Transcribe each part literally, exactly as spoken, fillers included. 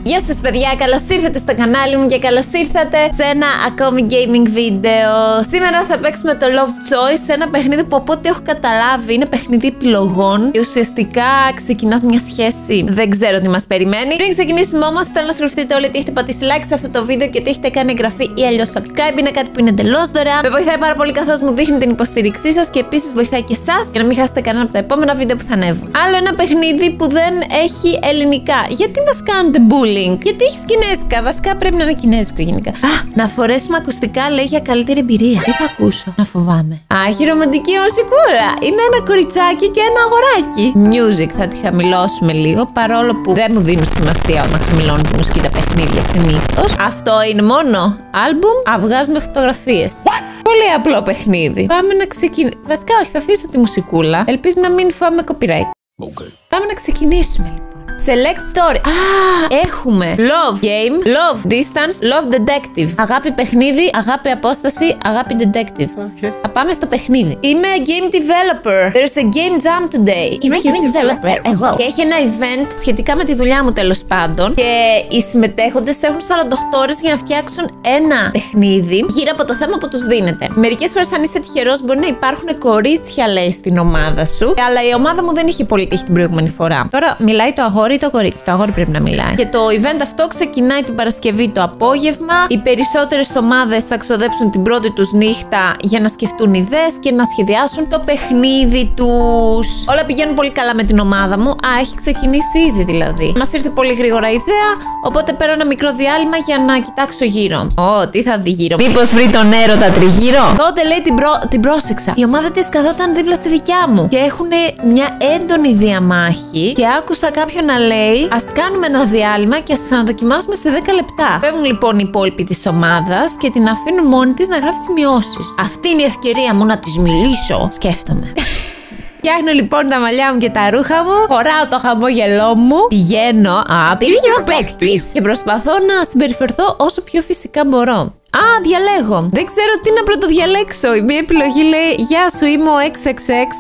Γεια σας παιδιά, καλώς ήρθατε στο κανάλι μου και καλώς ήρθατε σε ένα ακόμη gaming βίντεο. Σήμερα θα παίξουμε το Love Choice, ένα παιχνίδι που από ό,τι έχω καταλάβει είναι παιχνίδι επιλογών και ουσιαστικά ξεκινάς μια σχέση. Δεν ξέρω τι μας περιμένει. Πριν ξεκινήσουμε όμως, θέλω να σκεφτείτε όλοι ότι έχετε πατήσει like σε αυτό το βίντεο και ότι έχετε κάνει εγγραφή ή αλλιώς subscribe. Είναι κάτι που είναι εντελώς δωρεάν. Με βοηθάει πάρα πολύ καθώς μου δείχνει την υποστήριξή σας και επίσης βοηθάει και εσάς για να μην χάσετε κανένα από τα επόμενα βίντεο που θα ανέβουν. Άλλο ένα παιχνίδι που δεν έχει ελληνικά. Γιατί μας κάνετε bullying? Γιατί έχει κινέζικα. Βασικά πρέπει να είναι κινέζικο γενικά. Α, να φορέσουμε ακουστικά λέει για καλύτερη εμπειρία. Τι θα ακούσω? Να φοβάμαι. Α, έχει ρομαντική μουσικούλα. Είναι ένα κοριτσάκι και ένα αγοράκι. Music θα τη χαμηλώσουμε λίγο, παρόλο που δεν μου δίνουν σημασία όταν χαμηλώνουν τη μουσική τα παιχνίδια συνήθως. Αυτό είναι μόνο άλμπουμ. Α, βγάζουμε φωτογραφίες. Πολύ απλό παιχνίδι. Πάμε να ξεκινήσουμε. Βασικά, όχι, θα αφήσω τη μουσικούλα. Ελπίζω να μην φάμε copyright. Okay. Πάμε να ξεκινήσουμε λοιπόν. Select story. Α, έχουμε love game, love distance, love detective. Αγάπη παιχνίδι, αγάπη απόσταση, αγάπη detective. Okay. Θα πάμε στο παιχνίδι. Είμαι game developer. There's a game jam today. Είμαι game developer. Εγώ. Και έχει ένα event σχετικά με τη δουλειά μου τέλος πάντων. Και οι συμμετέχοντες έχουν σαράντα οκτώ ώρες για να φτιάξουν ένα παιχνίδι γύρω από το θέμα που τους δίνεται. Μερικές φορές, αν είσαι τυχερός, μπορεί να υπάρχουν κορίτσια, λέει, στην ομάδα σου. Αλλά η ομάδα μου δεν είχε πολύ τύχη την προηγούμενη φορά. Τώρα μιλάει το αγόρι ή το κορίτσι. Το αγόρι πρέπει να μιλάει. Και το event αυτό ξεκινάει την Παρασκευή το απόγευμα. Οι περισσότερες ομάδες θα ξοδέψουν την πρώτη τους νύχτα για να σκεφτούν ιδέες και να σχεδιάσουν το παιχνίδι τους. Όλα πηγαίνουν πολύ καλά με την ομάδα μου. Α, έχει ξεκινήσει ήδη δηλαδή. Μας ήρθε πολύ γρήγορα η ιδέα, οπότε παίρνω ένα μικρό διάλειμμα για να κοιτάξω γύρω. Ω, τι θα δει γύρω? Μήπως βρει τον έρωτα τριγύρω? Τότε λέει την, προ... την πρόσεξα. Η ομάδα της καθόταν δίπλα στη δικιά μου και έχουν μια έντονη διαμάχη και άκουσα κάποιον να λέει: ας κάνουμε ένα διάλειμμα και ας ξαναδοκιμάσουμε σε δέκα λεπτά. Φεύγουν λοιπόν οι υπόλοιποι της ομάδας και την αφήνουν μόνη της να γράφει σημειώσεις. Αυτή είναι η ευκαιρία μου να της μιλήσω. Σκέφτομαι. Φτιάχνω λοιπόν τα μαλλιά μου και τα ρούχα μου, φοράω το χαμόγελό μου, πηγαίνω, α, πηγαίνω παίκτης και προσπαθώ να συμπεριφερθώ όσο πιο φυσικά μπορώ. Α, διαλέγω. Δεν ξέρω τι να πρωτοδιαλέξω. Η μία επιλογή λέει: γεια σου, είμαι ο εξ εξ εξ.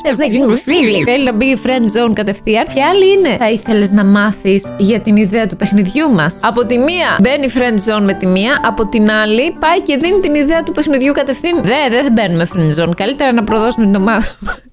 Θέλει να μπει friend zone κατευθείαν. Και άλλη είναι: θα ήθελες να μάθεις για την ιδέα του παιχνιδιού μας? Από τη μία μπαίνει friend zone με τη μία, από την άλλη πάει και δίνει την ιδέα του παιχνιδιού κατευθείαν. Δε, δε, δεν μπαίνουμε friend zone. Καλύτερα να προδώσουμε την ομάδα.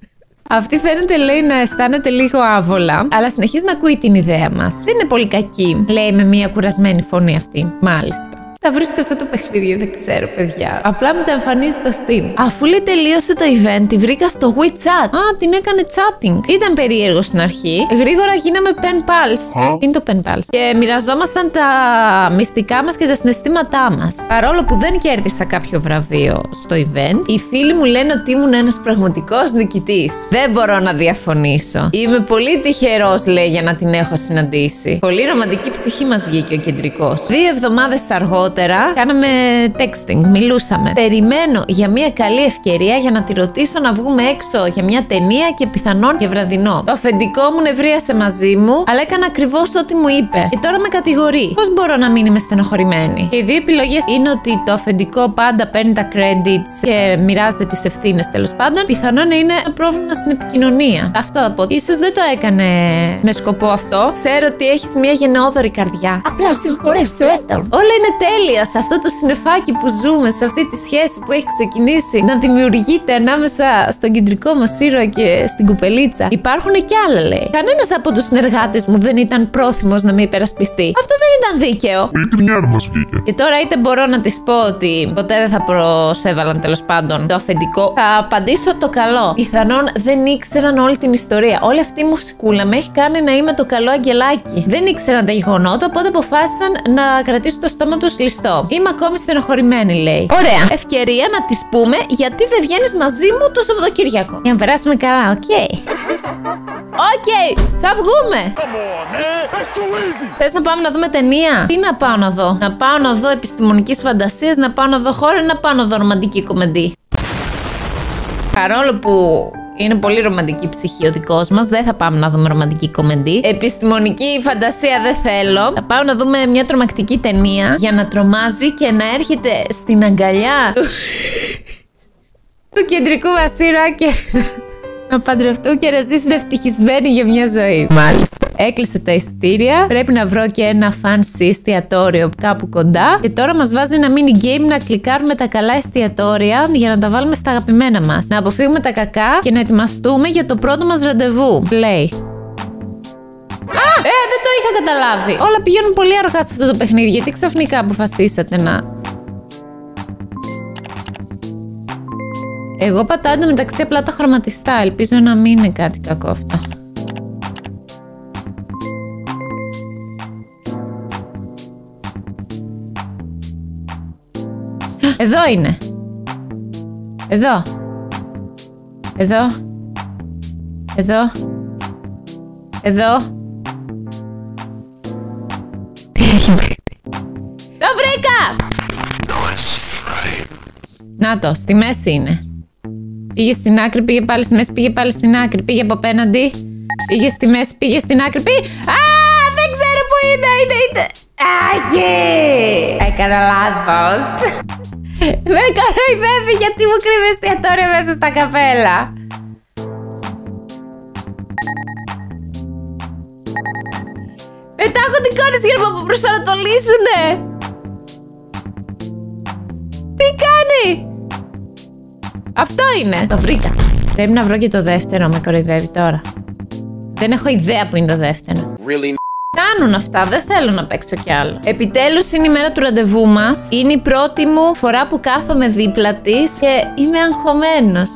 Αυτή φαίνεται, λέει, να αισθάνεται λίγο άβολα, αλλά συνεχίζει να ακούει την ιδέα μας. Δεν είναι πολύ κακή, λέει με μια κουρασμένη φωνή αυτή. Μάλιστα. Θα βρίσκω αυτό το παιχνίδι, δεν ξέρω, παιδιά. Απλά μου τα εμφανίζει στο Steam. Αφού λέει τελείωσε το event, τη βρήκα στο WeChat. Α, την έκανε chatting. Ήταν περίεργο στην αρχή. Γρήγορα γίναμε pen pals. Τι είναι το pen pals? Και μοιραζόμασταν τα μυστικά μας και τα συναισθήματά μας. Παρόλο που δεν κέρδισα κάποιο βραβείο στο event, οι φίλοι μου λένε ότι ήμουν ένας πραγματικός νικητής. Δεν μπορώ να διαφωνήσω. Είμαι πολύ τυχερός, λέει, για να την έχω συναντήσει. Πολύ ρομαντική ψυχή μας βγήκε ο κεντρικός. Δύο εβδομάδες αργότερα. Κάναμε texting, μιλούσαμε. Περιμένω για μια καλή ευκαιρία για να τη ρωτήσω να βγούμε έξω για μια ταινία και πιθανόν για βραδινό. Το αφεντικό μου νευρίασε μαζί μου, αλλά έκανα ακριβώς ό,τι μου είπε. Και τώρα με κατηγορεί. Πώς μπορώ να μην είμαι στενοχωρημένη? Και οι δύο επιλογές είναι ότι το αφεντικό πάντα παίρνει τα credits και μοιράζεται τις ευθύνες τέλος πάντων. Πιθανόν είναι ένα πρόβλημα στην επικοινωνία. Αυτό θα πω. Ίσως δεν το έκανε με σκοπό αυτό. Ξέρω ότι έχεις μια γενναιόδορη καρδιά. Απλά συγχωρέσαι τον. Όλα είναι τέλεια. Σε αυτό το συννεφάκι που ζούμε, σε αυτή τη σχέση που έχει ξεκινήσει να δημιουργείται ανάμεσα στον κεντρικό μας ήρωα και στην κουπελίτσα. Υπάρχουν κι άλλα, λέει. Κανένας από τους συνεργάτες μου δεν ήταν πρόθυμος να με υπερασπιστεί. Αυτό δεν ήταν δίκαιο. Και τώρα είτε μπορώ να της πω ότι ποτέ δεν θα προσέβαλαν τέλος πάντων το αφεντικό, θα απαντήσω το καλό. Πιθανόν δεν ήξεραν όλη την ιστορία. Όλη αυτή η μουσικούλα με έχει κάνει να είμαι το καλό αγγελάκι. Δεν ήξεραν τα γεγονότα, οπότε αποφάσισαν να κρατήσουν το στόμα τους κλειστό. Είμαι ακόμη στενοχωρημένη, λέει. Ωραία. Ευκαιρία να της πούμε γιατί δεν βγαίνεις μαζί μου το Σαββατοκύριακο. Για να περάσουμε καλά, οκ. Okay. Οκ, okay, θα βγούμε. Θες να πάμε να δούμε ταινία? Τι να πάω να δω? Να πάω να δω επιστημονικής φαντασίας, να πάω να δω χώρο, να πάω να δω ρομαντική κομμεντή? Παρόλο που είναι πολύ ρομαντική ψυχή ο δικός μας, δεν θα πάμε να δούμε ρομαντική κομμεντή. Επιστημονική φαντασία δεν θέλω. Θα πάω να δούμε μια τρομακτική ταινία για να τρομάζει και να έρχεται στην αγκαλιά του, του κεντρικού μας ήρωα και να παντρευτούν και να ζήσουν ευτυχισμένοι για μια ζωή. Μάλιστα. Έκλεισε τα εισιτήρια. Πρέπει να βρω και ένα fancy εστιατόριο κάπου κοντά. Και τώρα μας βάζει ένα mini game να κλικάρουμε τα καλά εστιατόρια για να τα βάλουμε στα αγαπημένα μας. Να αποφύγουμε τα κακά και να ετοιμαστούμε για το πρώτο μας ραντεβού. Play. Α! Ε, δεν το είχα καταλάβει. Όλα πηγαίνουν πολύ αργά σε αυτό το παιχνίδι. Γιατί ξαφνικά αποφασίσατε να. Εγώ πατάω εντωμεταξύ απλά τα χρωματιστά. Ελπίζω να μην είναι κάτι κακό αυτό. Εδώ είναι. Εδώ. Εδώ. Εδώ. Εδώ. Τι έχει βρει. Το βρήκα! Να το, στη μέση είναι. Πήγε στην άκρη, πήγε πάλι στη μέση, πήγε πάλι στην άκρη, πήγε από απέναντι. Πήγε στη μέση, πήγε στην άκρη, πήγε... Α, δεν ξέρω που είναι, είναι, είναι... Άχι! Έκανα λάθος. Με κοροϊδεύει γιατί μου κρύβει εστιατόρια μέσα στα καπέλα. Πετάγονται εικόνες για να μου προσανατολίσουνε. Τι κάνει? Αυτό είναι. Το βρήκα. Πρέπει να βρω και το δεύτερο. Με κοροϊδεύει τώρα. Δεν έχω ιδέα που είναι το δεύτερο. Really? Κάνουν αυτά, δεν θέλω να παίξω κι άλλο. Επιτέλους είναι η μέρα του ραντεβού μας. Είναι η πρώτη μου φορά που κάθομαι δίπλα της και είμαι αγχωμένος.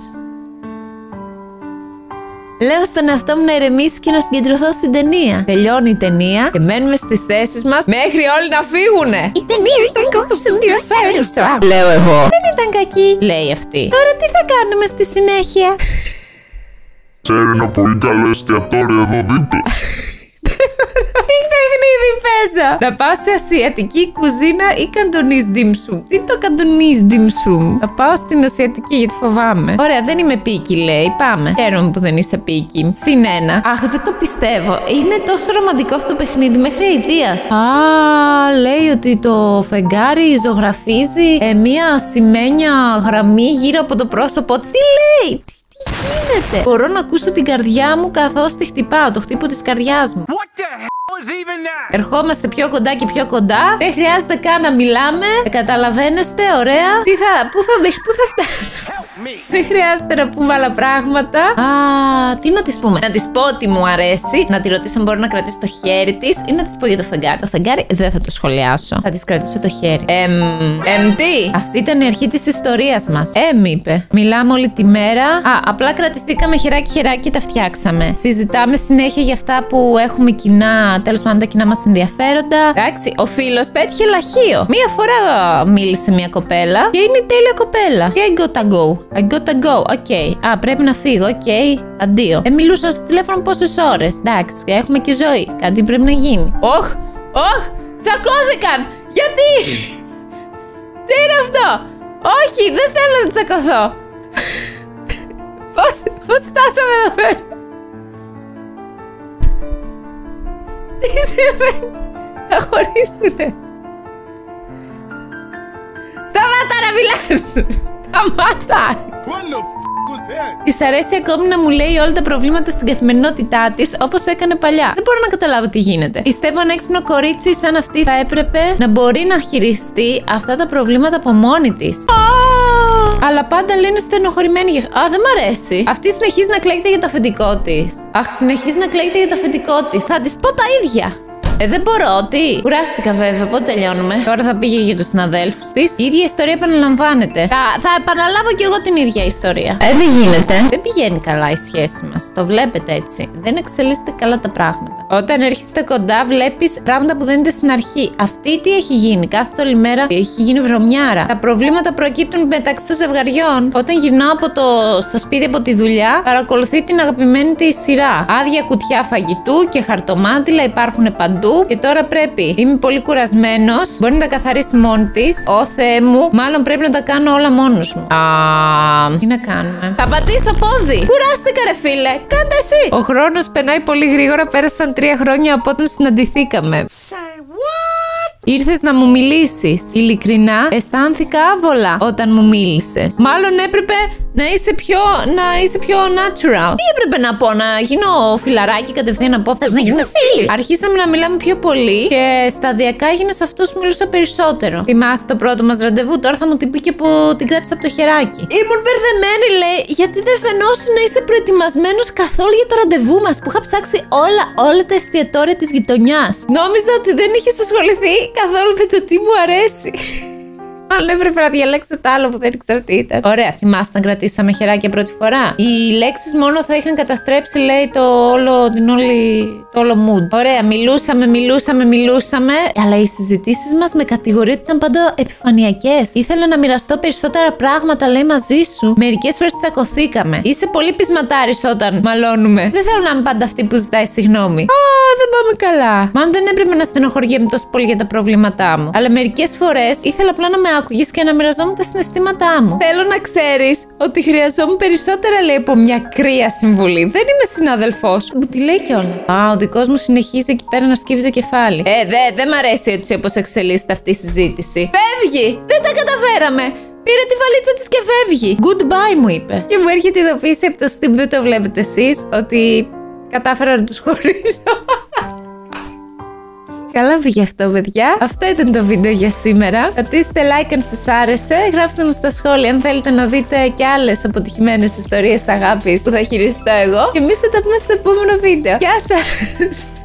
Λέω στον εαυτό μου να ηρεμήσει και να συγκεντρωθώ στην ταινία. Τελειώνει η ταινία και μένουμε στις θέσεις μας μέχρι όλοι να φύγουνε. Η ταινία ήταν κάπως ενδιαφέρουσα. Λέω εγώ. Δεν ήταν κακή, λέει αυτή. Τώρα τι θα κάνουμε στη συνέχεια? Ξέρει ένα πολύ καλό εστιατόριο εδώ δίπλα. Τι παιχνίδι παίζω? Να πάω σε ασιατική κουζίνα ή καντονίζ ντιμσουμ? Τι το καντονίζ ντιμσουμ? Θα πάω στην ασιατική γιατί φοβάμαι. Ωραία, δεν είμαι πίκη, λέει. Πάμε. Χαίρομαι που δεν είσαι πίκη. Συν ένα. Αχ, δεν το πιστεύω. Είναι τόσο ρομαντικό αυτό το παιχνίδι μέχρι αηδίας. Α, λέει ότι το φεγγάρι ζωγραφίζει ε, μία ασημένια γραμμή γύρω από το πρόσωπό της. Τι λέει? Τι γίνεται? Μπορώ να ακούσω την καρδιά μου καθώς τη χτυπάω, το χτύπο της καρδιάς μου. What the hell is even that? Ερχόμαστε πιο κοντά και πιο κοντά. Δεν χρειάζεται καν να μιλάμε. Καταλαβαίνεστε, ωραία. Τι θα, πού θα, πού θα φτάσω? Δεν χρειάζεται να πούμε άλλα πράγματα. Α, τι να της πούμε? Να της πω ότι μου αρέσει. Να τη ρωτήσω αν μπορεί να κρατήσει το χέρι της ή να της πω για το φεγγάρι. Το φεγγάρι δεν θα το σχολιάσω. Θα της κρατήσω το χέρι. Εμ, εμ τι? Αυτή ήταν η αρχή της ιστορίας μας. Εμ είπε. Μιλάμε όλη τη μέρα. Α, απλά κρατηθήκαμε χεράκι-χεράκι και τα φτιάξαμε. Συζητάμε συνέχεια για αυτά που έχουμε κοινά. Τέλος πάντων, τα κοινά μας ενδιαφέροντα. Εντάξει, ο φίλος πέτυχε λαχείο. Μία φορά μίλησε μια κοπέλα και είναι η τέλεια κοπέλα. Και I gotta go. I gotta go. Οκ. Okay. Α, πρέπει να φύγω. Οκ. Okay. Αντίο. Ε, μιλούσα στο τηλέφωνο πόσες ώρες. Εντάξει, έχουμε και ζωή. Κάτι πρέπει να γίνει. Όχ! Όχ! Τσακώθηκαν! Γιατί? Τι είναι αυτό? Όχι, δεν θέλω να τσακωθώ. Πώς, πώς φτάσαμε εδώ πέρα? Τι συμβαίνει? Θα χωρίσουνε. Σταμάτα να μιλάς! Σταμάτα! What the f was that? Της αρέσει ακόμη να μου λέει όλα τα προβλήματα στην καθημερινότητά της όπως έκανε παλιά. Δεν μπορώ να καταλάβω τι γίνεται. Πιστεύω ένα έξυπνο κορίτσι σαν αυτή θα έπρεπε να μπορεί να χειριστεί αυτά τα προβλήματα από μόνη της. Αλλά πάντα λένε στενοχωρημένη. Α, δεν μ' αρέσει. Αυτή συνεχίζει να κλαίγεται για το αφεντικό της. Αχ, συνεχίζει να κλαίγεται για το αφεντικό της. Θα της πω τα ίδια. Ε, δεν μπορώ, τι. Κουράστηκα βέβαια, πότε τελειώνουμε? Τώρα θα πήγε για τους συναδέλφους της. Η ίδια ιστορία επαναλαμβάνεται. Θα, θα επαναλάβω κι εγώ την ίδια ιστορία. Ε, δεν γίνεται. Δεν πηγαίνει καλά η σχέση μας. Το βλέπετε έτσι. Δεν εξελίσσονται καλά τα πράγματα. Όταν έρχεστε κοντά, βλέπεις πράγματα που δεν είναι στην αρχή. Αυτή τι έχει γίνει? Κάθεται όλη μέρα, έχει γίνει βρωμιάρα. Τα προβλήματα προκύπτουν μεταξύ των ζευγαριών. Όταν γυρνάω από το, στο σπίτι από τη δουλειά, παρακολουθεί την αγαπημένη της σειρά. Άδεια κουτιά φαγητού και χαρτομάτιλα υπάρχουν παντού. Και τώρα πρέπει. Είμαι πολύ κουρασμένος. Μπορεί να τα καθαρίσει μόνη της. Ω Θεέ μου, μάλλον πρέπει να τα κάνω όλα μόνος μου. Α, τι να κάνουμε? Θα πατήσω πόδι. Κουράστηκα, ρε φίλε. Κάντε εσύ. Ο χρόνος περνάει πολύ γρήγορα. Πέρασαν τρία χρόνια από όταν συναντηθήκαμε. Say what? Ήρθες να μου μιλήσεις. Ειλικρινά, αισθάνθηκα άβολα όταν μου μίλησες. Μάλλον έπρεπε να είσαι πιο, να είσαι πιο natural. Τι έπρεπε να πω, να γίνω φιλαράκι κατευθείαν να πω θες να γίνουμε φίλοι. Αρχίσαμε να μιλάμε πιο πολύ και σταδιακά έγινες αυτός που μιλούσα περισσότερο. Θυμάσαι το πρώτο μας ραντεβού, τώρα θα μου την πει και που την κράτησα από το χεράκι. Ήμουν μπερδεμένη, λέει, γιατί δεν φαινόσουν να είσαι προετοιμασμένος καθόλου για το ραντεβού μας που είχα ψάξει όλα, όλα τα εστιατόρια της γειτονιάς. Νόμιζα ότι δεν είχες ασχοληθεί καθόλου με το τι μου αρέσει. Αν έπρεπε να διαλέξω το άλλο που δεν ήξερα τι ήταν. Ωραία, θυμάσαι όταν κρατήσαμε χεράκια πρώτη φορά. Οι λέξεις μόνο θα είχαν καταστρέψει, λέει, το όλο, την όλη, το όλο mood. Ωραία, μιλούσαμε, μιλούσαμε, μιλούσαμε. Αλλά οι συζητήσεις μας με κατηγορεί ότι ήταν πάντα επιφανειακές. Ήθελα να μοιραστώ περισσότερα πράγματα, λέει, μαζί σου. Μερικές φορές τσακωθήκαμε. Είσαι πολύ πεισματάρης όταν μαλώνουμε. Δεν θέλω να είμαι πάντα αυτή που ζητάει συγγνώμη. Α, δεν πάμε καλά. Μάλλον δεν έπρεπε να στενοχωριέμαι τόσο πολύ για τα προβλήματά μου. Αλλά μερικές φορές ήθελα απλά να με άκουγες και να μοιραζόμουν τα συναισθήματά μου. Θέλω να ξέρεις ότι χρειαζόμουν περισσότερα, λέει, από μια κρύα συμβουλή. Δεν είμαι συνάδελφός. Μου τη λέει κιόλας. Α, ο δικός μου συνεχίζει εκεί πέρα να σκύβει το κεφάλι. Ε, δε, δεν μ' αρέσει έτσι όπως εξελίσσεται αυτή η συζήτηση. Φεύγει! Δεν τα καταφέραμε! Πήρε τη βαλίτσα της και φεύγει. Goodbye, μου είπε. Και μου έρχεται η ειδοποίηση από το Steam, δεν το βλέπετε εσείς, ότι κατάφερα να τους χωρίσω. Καλά πήγε αυτό, παιδιά. Αυτό ήταν το βίντεο για σήμερα. Πατήστε like αν σας άρεσε. Γράψτε μου στα σχόλια αν θέλετε να δείτε και άλλες αποτυχημένες ιστορίες αγάπης που θα χειριστώ εγώ. Και εμείς θα τα πούμε στο επόμενο βίντεο. Γεια σας!